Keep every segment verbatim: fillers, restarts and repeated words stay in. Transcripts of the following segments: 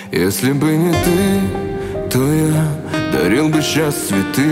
Если бы не ты, то я дарил бы сейчас цветы,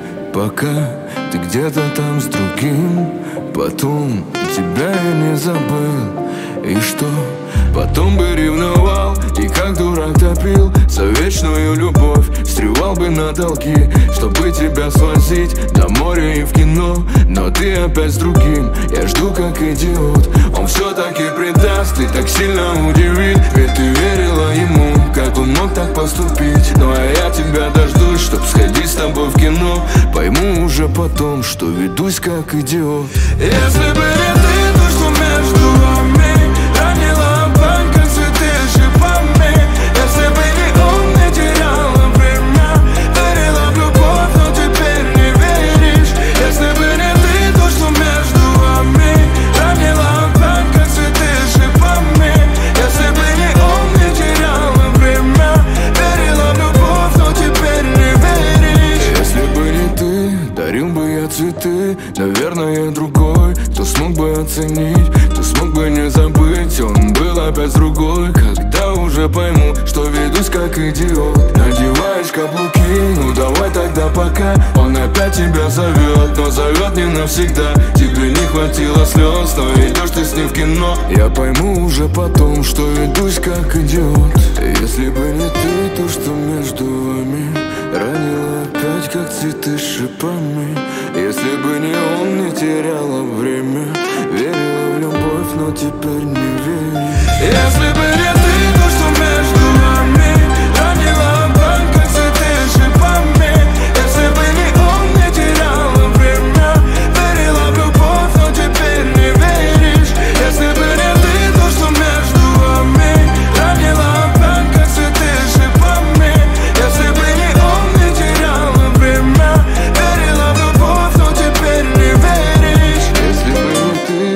пока ты где-то там с другим. Потом тебя я не забыл, и что? Потом бы ревновал и как дурак топил за вечную любовь, срывал бы на долги, чтобы тебя свозить до моря и в кино. Но ты опять с другим, я жду как идиот. Он все-таки предаст и так сильно удивит, ведь ты верила ему, как он мог так поступить. Ну а я тебя дождусь, чтоб сходить с тобой в кино. Пойму уже потом, что ведусь как идиот. Если бы не ты, то что между вами ранила боль, как цветы шипами. Если бы не он, не теряла время, верила в любовь, но теперь не веришь. Если бы не ты, то что между вами ранила боль, как цветы шипами. Если бы не он, не теряла время, верила в любовь, но теперь не веришь. Если бы не ты, дарил бы я цветы, наверное, другой, кто смог бы оценить, кто смог бы не забыть. Он был опять другой, когда уже пойму, что ведусь как идиот. Надеваешь каблуки, ну давай тогда пока. Он опять тебя зовет, но зовет не навсегда. Тебе не хватило слез, но идешь ты с ним в кино. Я пойму уже потом, что ведусь как идиот. Если бы не ты, то что между вами ранила опять, как цветы шипами. Если бы не он, не теряла время, верила в любовь, но теперь не веришь. Если бы не ты, то что между вами ранила боль, как цветы шипами. Если бы не он, не теряла время, верила в любовь, но теперь не веришь. Если бы не ты, то что между вами ранила боль, как цветы шипами. Если бы не он, не теряла время, верила в любовь, но теперь не веришь. Если бы не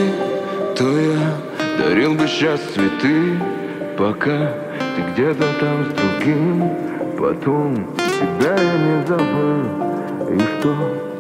ты, то я дарил бы сейчас цветы, пока ты где-то там с другим. Потом тебя я не забыл, и что?